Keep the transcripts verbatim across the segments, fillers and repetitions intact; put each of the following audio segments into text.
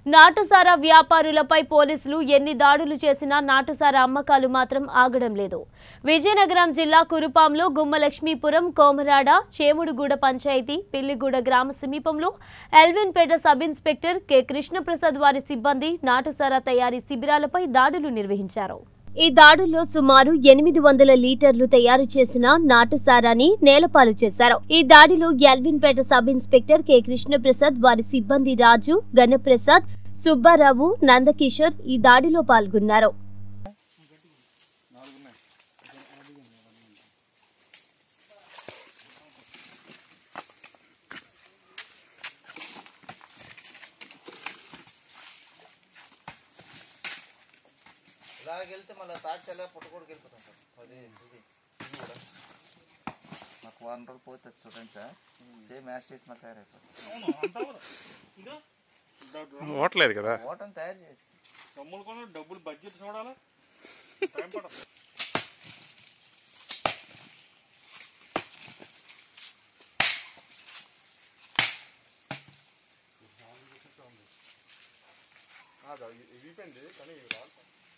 నాటుసారా వ్యాపారులపై పోలీసులు ఎన్ని దాడులు చేసినా నాటుసారా అమ్మకాలు మాత్రం ఆగడం లేదు. విజయనగరం జిల్లా కురుపాంలో గుమ్మలక్ష్మీపురం, కోమరాడ, చేముడుగూడ పంచాయతీ పిల్లిగూడ గ్రామ సమీపంలో Elvinpet sub inspector K Krishnaprasad వారి సిబ్బంది నాటుసారా తయారీ శిబిరాలపై దాడులు నిర్వహించారు. ఈ దాడుల్లో సుమారు ఎనిమిది వందల లీటర్లు తయారు చేసిన నాటుసారాని నేలపాలు చేశారు. ఈ దాడిలో Elvinpet sub inspector K Krishnaprasad వారి సిబ్బంది రాజు, గణప్రసాద్, సుబ్బారావు, నందకిషోర్ ఈ దాడిలో పాల్గొన్నారు. ఇలాగెళ్తే మళ్ళీ తాటి సెల పుట్టకూడకి వెళ్ళిపోతాం సార్. అది ఇది ఇది కూడా మాకు వారం రోజులు పోతే చూడండి సార్, సేమ్ యాస్టేస్ మాకు తయారైపోతుంది. ఓట్లేదు కదా, ఓటం తయారు చేస్తే సొమ్ములు కూడా డబ్బులు బడ్జెట్ చూడాలా, టైం పడదు. ఇవిపోయింది కానీ రాదు.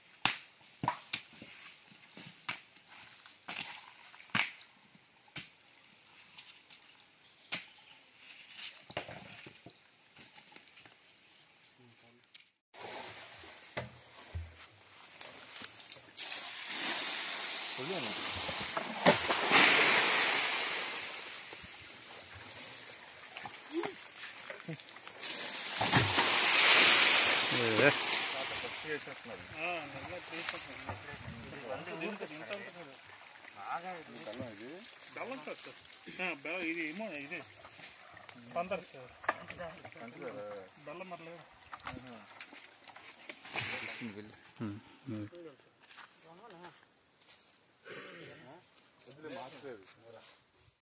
ఇది ఏమో ఇది పందరు బెల్లం మరలేదు.